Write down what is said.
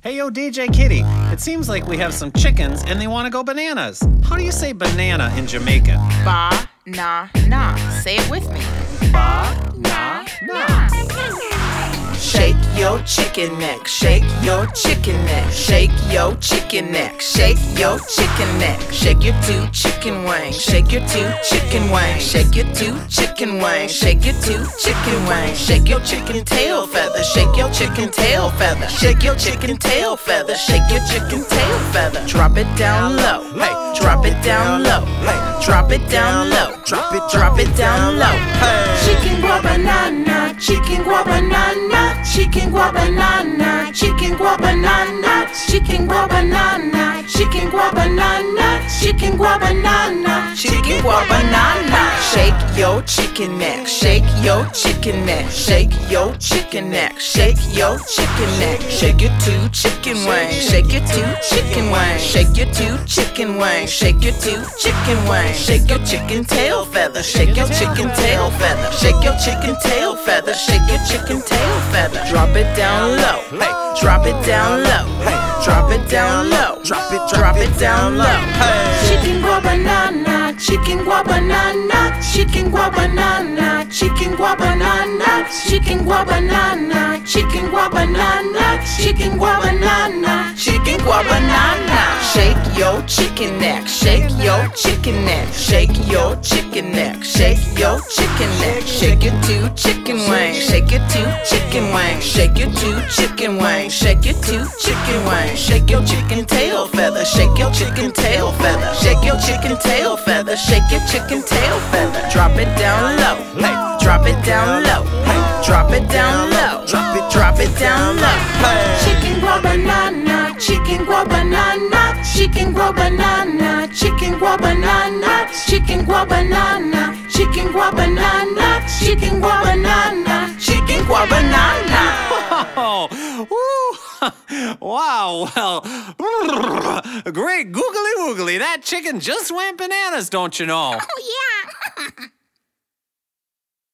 Hey, yo, DJ Kitty, it seems like we have some chickens and they want to go bananas. How do you say banana in Jamaican? Ba-na-na. Say it with me. Ba-na-na. Shake your chicken neck, shake your chicken neck, shake your chicken neck, shake your chicken neck, shake your two chicken wings, shake your two chicken wings, shake your two chicken wings, shake your two chicken wings, shake your chicken tail feather, shake your chicken tail feather, shake your chicken tail feather, shake your chicken tail feather. Drop it down low, hey, drop it down low, hey, drop it down low, drop it down low. Chicken guabanana, chicken guabanana, chicken guabanana, chicken guabanana, chicken guabanana, chicken guabanana, chicken guabanana, chicken guabanana. Shake your chicken neck, shake your chicken neck, shake your chicken neck, shake your chicken neck, shake your two chicken wings, shake your two chicken wings, shake your two chicken wings, shake your two chicken wings, shake your chicken tail feather, shake your chicken tail feather, shake your chicken tail feather, shake your chicken tail feather. Drop it down low, hey, drop it down low, hey, drop it down low, drop it down low. Hey. Chicken guabanana, chicken guabanana, chicken guabanana, chicken guabanana, chicken guabanana, chicken guabanana, chicken guabanana, chicken guabanana. Shake your chicken neck, shake your chicken neck, shake your chicken neck, shake your chicken neck, shake your two chicken wings, shake your two chicken wings, shake your two chicken wings, shake your two chicken wings, shake your chicken tail feather, shake your chicken tail feather, shake your chicken tail feather, shake your chicken tail feather. Drop it down low, hey, drop it down low, hey, drop it down low, drop it down low. Hey. Chicken guabanana, chicken guabanana, chicken guabanana, chicken guabanana, chicken guabanana, chicken guabanana, chicken guabanana, chicken guabanana. Wow, well, great googly woogly. That chicken just went bananas, don't you know? Oh, yeah.